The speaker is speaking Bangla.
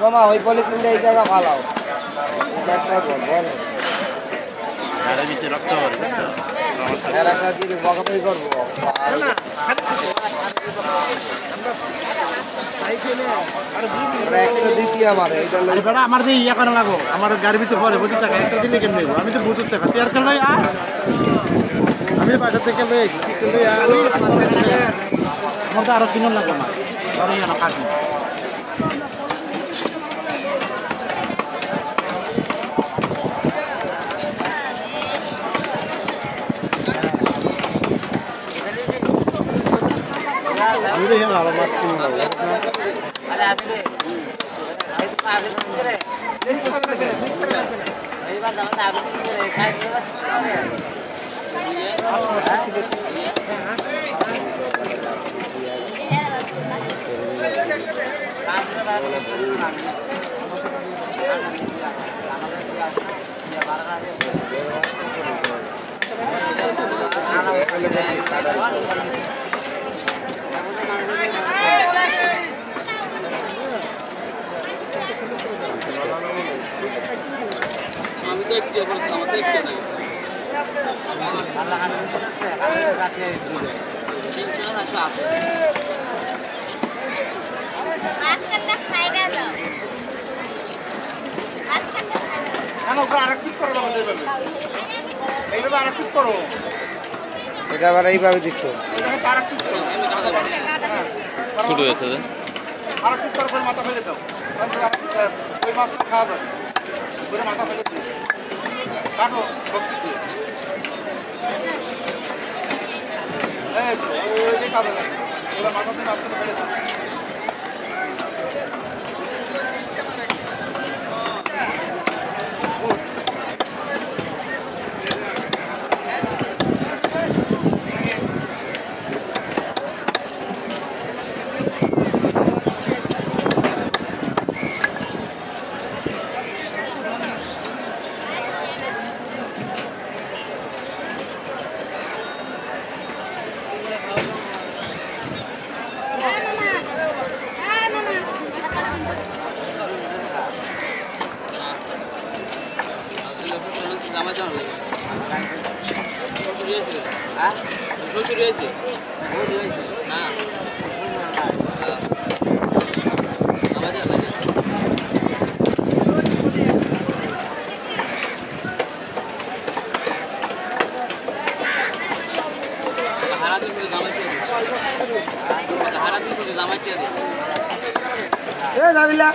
মামা ওই পলিথিনটা এই জায়গা ফালাও চেষ্টা কর বল আরে নিচে রক্ত হবে আর একটা দিকে বকাবকি করবো একটা দিতি আমার এইটা আমার যে ইয়া করা লাগো আমার গাড়ির ভিতরে পরে 25 টাকা একটা দিলে কেন নেব আমি তো 25 টাকা তেয়ার কেন লই আমি বাসা থেকে লই আমার তো আরো কিনো লাগবে না আমি না কাটি আমি দেখেন আরো মাছ কিনে নেব আরে আপনি এই তো আগে করে এইবার দাম আপনি করে খাই আমি তো একটু বলছি আমাদের একটু নাই আল্লাহ আছে রাতে টেনশন আছে আজকালটা খাইরা দাও আজকালটা কেন ওরা আরেক পিস করে দাও এইভাবে আরেক পিস করো এটা আবার এইভাবে দিচ্ছ এইভাবে আরেক পিস করো ছোট হয়েছে আরেক পিস করে মাথা ফেলে দাও ওই মাছটা খাওয়া দাও পুরো মাথা ফেলে দিও কাটো ভক্তি দিয়ে ওই যে কাটো পুরো মাথা দিয়ে মাছটা ফেলে দাও জামিলা